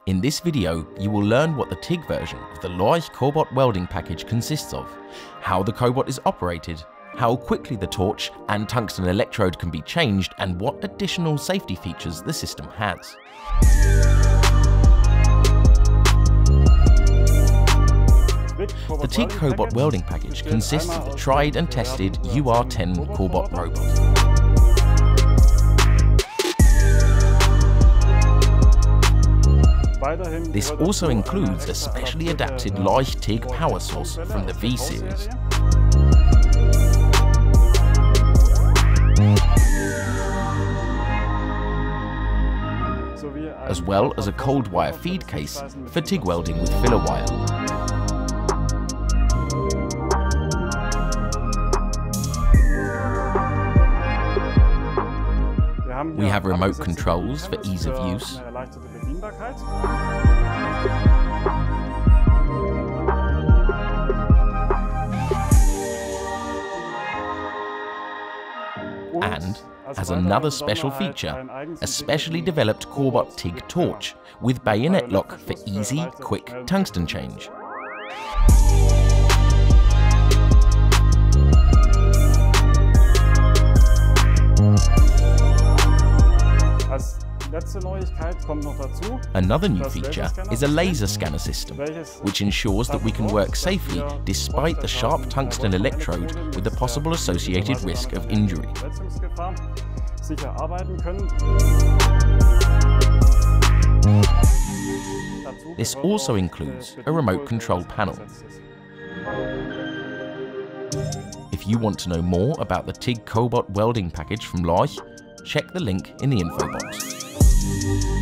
In this video, you will learn what the TIG version of the Lorch Cobot Welding Package consists of, how the Cobot is operated, how quickly the torch and tungsten electrode can be changed, and what additional safety features the system has. The TIG Cobot Welding Package consists of the tried and tested UR10 Cobot robot. This also includes a specially adapted Lorch TIG power source from the V series. As well as a cold wire feed case for TIG welding with filler wire. We have remote controls for ease of use. And, as another special feature, a specially developed Cobot TIG torch with bayonet lock for easy, quick tungsten change. Another new feature is a laser scanner system, which ensures that we can work safely despite the sharp tungsten electrode with the possible associated risk of injury. This also includes a remote control panel. If you want to know more about the TIG Cobot Welding Package from Lorch, check the link in the info box.